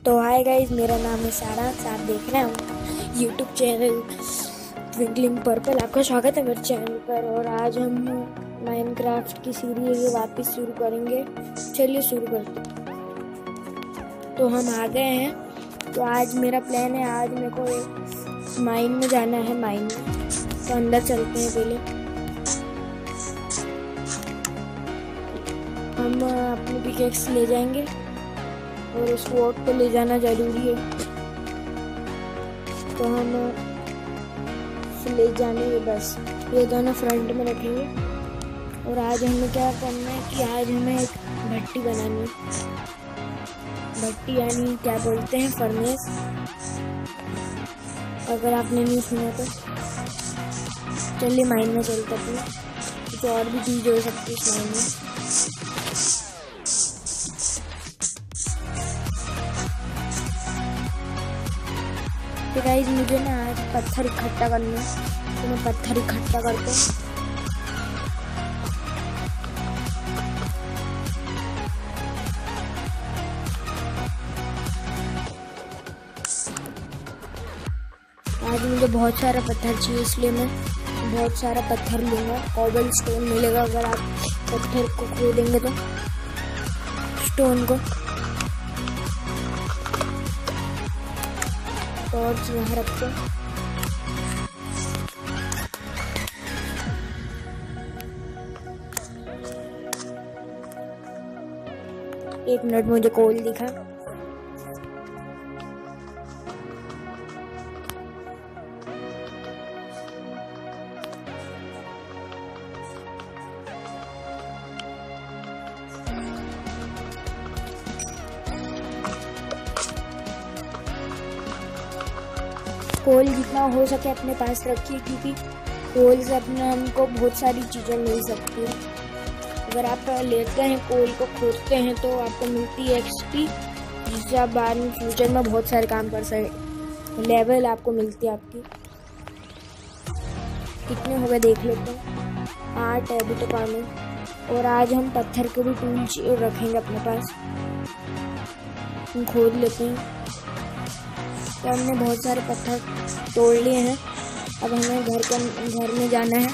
तो hi guys, मेरा नाम है सारांश। आप देख रहे हैं यूट्यूब चैनल ट्विंकलिंग पर्पल। आपका स्वागत है मेरे चैनल पर। और आज हम माइनक्राफ्ट की सीरीज वापस शुरू करेंगे। चलिए शुरू करते हैं। तो हम आ गए हैं। तो आज मेरा प्लान है, आज मेरे को एक माइन में जाना है। माइन में तो अंदर चलते हैं। पहले हम अपनी पिकेक्स ले जाएंगे और उस वोट को ले जाना जरूरी है। तो हम ले जाएंगे, बस ये दोनों फ्रंट में रखेंगे। और आज हमें क्या करना है कि आज हमें एक भट्टी बनानी है। भट्टी यानी क्या बोलते हैं, फर्नेस, अगर आपने नहीं सुना तो। चलिए माइन में चलते हैं। कुछ और भी चीज़ हो सकती है इस माइन में। तो गाइस मुझे ना आज पत्थर इकट्ठा करना है, तो मैं पत्थर इकट्ठा करता हूँ। आज मुझे बहुत सारा पत्थर चाहिए, इसलिए मैं बहुत सारा पत्थर लूँगा। कॉबल स्टोन मिलेगा अगर आप पत्थर को खोदेंगे तो, स्टोन को। टॉर्च यहाँ रखते हैं। एक मिनट, मुझे कोल दिखा। कोल जितना हो सके अपने पास रखिए, क्योंकि कोल से अपने हमको बहुत सारी चीज़ें मिल सकती है। अगर आप लेते हैं कोल को, खोदते हैं, तो आपको मिलती है एक्सपी, जिससे आप बाद में फ्यूचर में बहुत सारे काम कर सकें। लेवल आपको मिलती है आपकी। कितने हो गए देख लेते हैं। 8 है अभी तो काम है। और आज हम पत्थर के भी टूल रखेंगे अपने पास। हम खोद लेते हैं। तो हमने बहुत सारे पत्थर तोड़ लिए हैं। अब हमें घर में जाना है।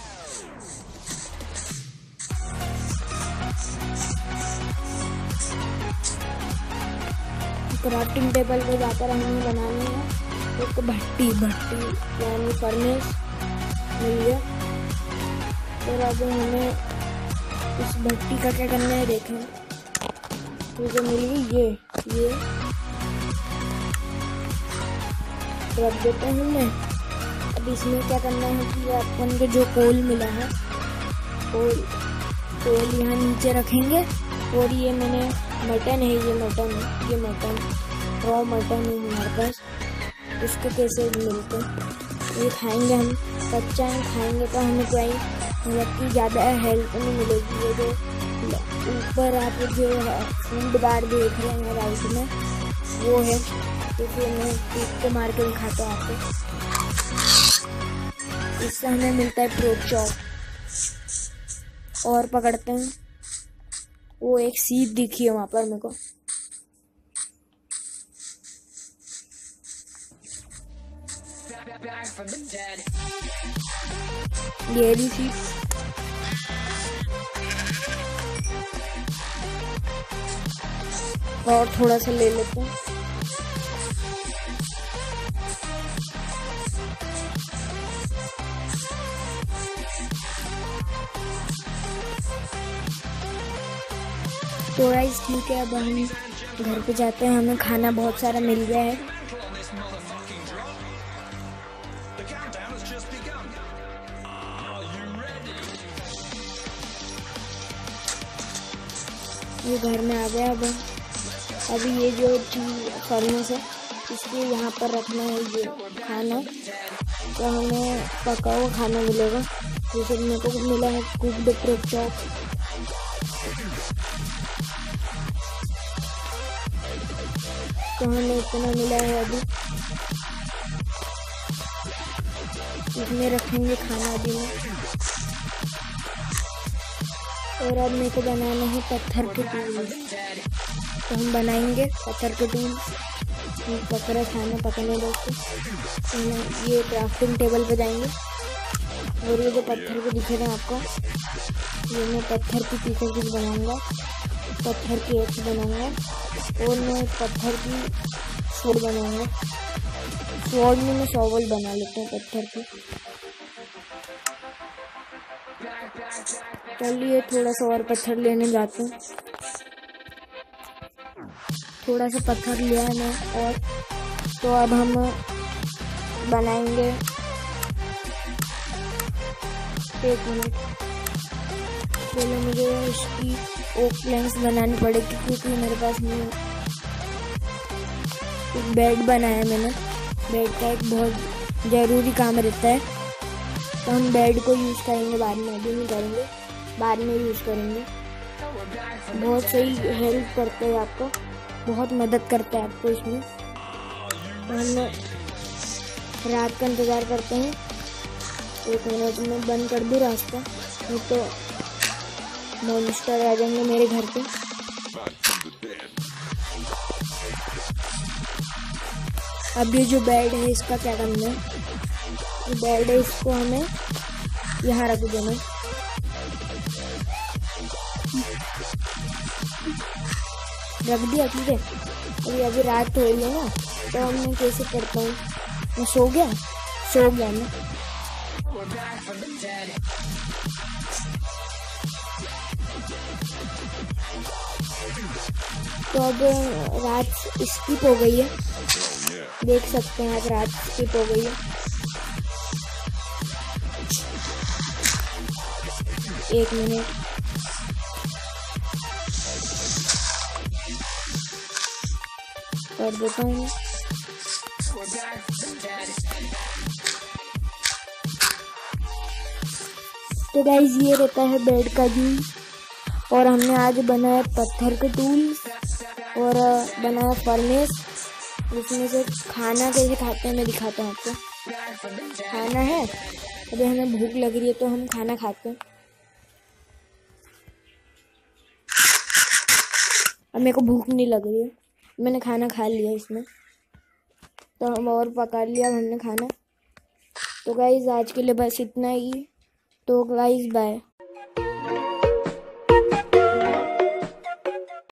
क्राफ्टिंग टेबल पे जाकर हमें बनानी है एक भट्टी यानी फर्नेस मिल गया। और अब हमें इस भट्टी का क्या करना है देखें। तो जो मिल गई ये रख देते हैं हमने। अब इसमें क्या करना है कि अपन को जो कोल मिला है, कोल यहाँ नीचे रखेंगे। और ये मैंने मटन है, ये मटन रॉ मटन है हमारे पास। उसको कैसे मिलते हैं, ये खाएंगे हम। कच्चा खाएंगे तो हमें क्या ही मतलब कि ज़्यादा हेल्प नहीं मिलेगी। ये जो ऊपर आप जो फूड बार देख रहे हैं राइट में, वो है। तो फिर मैं पीक को मार के दिखाता हूँ आपको। इससे हमें मिलता है प्रोक चॉप। और पकड़ते हैं। वो एक सीप दिखी है वहाँ पर मेरे को। ये भी सीप। और थोड़ा सा ले लेते हैं। तो गाइस ठीक है, अब हम घर पे जाते हैं। हमें खाना बहुत सारा मिल गया है। ये घर में आ गया। अब अभी ये जो चीज़ फर्नेस है, इसके यहाँ पर रखना है ये खाना। तो हमें पका हुआ खाना मिलेगा। जैसे मेरे को मिला है कुक्ड प्रोक चॉप। तो हमें इतना मिला है। अभी इसमें रखेंगे खाना भी में। और अब मेरे को बनाना है पत्थर के टूल। तो हम बनाएंगे पत्थर के टूल। पकड़ा खाना पकड़ने दोस्तों, तो हम ये क्राफ्टिंग टेबल पे जाएंगे और ये जो पत्थर को दिखे रहे हैं आपको, ये मैं पत्थर की पीसेस बनाऊंगा, पत्थर की एक्स बनाऊंगा और मैं पत्थर की शॉर्ड बनाऊंगा। शॉर्ड में मैं शॉवल बना लेता हूँ पत्थर की। चलिए थोड़ा सा और पत्थर लेने जाते हैं। थोड़ा सा पत्थर लिया है मैं और, तो अब हम बनाएंगे। एक मिनट, पहले मुझे इसकी ओक प्लैंक्स बनानी पड़ेगी क्योंकि मेरे पास नहीं। एक बेड बनाया मैंने, बेड का एक बहुत ज़रूरी काम रहता है, तो हम बेड को यूज़ करेंगे बाद में, अभी नहीं करेंगे, बाद में यूज़ करेंगे। बहुत सही हेल्प करता है आपको, बहुत मदद करता है आपको इसमें। तो हम रात का इंतज़ार करते हैं। एक मिनट में बंद कर दूँ रास्ता, नहीं तो मॉन्स्टर आ जाएंगे मेरे घर पे। अब ये जो बेड है इसका क्या करना है, ये बेड है इसको हमें यहाँ रख देना। रख दिया, ठीक है। अभी रात हो रही है ना, तो मैं कैसे करता हूँ, मैं सो गया मैं। तो अब रात स्किप हो गई है, देख सकते हैं आप, रात स्किप हो गई है। एक मिनट, कर देता हूँ। तो गाइस ये रहता है बेड का यूज, और हमने आज बनाया पत्थर के टूल्स और बनाया फर्नेस। इसमें से खाना कैसे खाते हैं मैं दिखाता हूँ आपको। खाना है, अभी हमें भूख लग रही है तो हम खाना खाते हैं। अब मेरे को भूख नहीं लग रही है, मैंने खाना खा लिया इसमें, तो हम और पका लिया हमने खाना। तो गाइस आज के लिए बस इतना ही, तो गाइस बाय।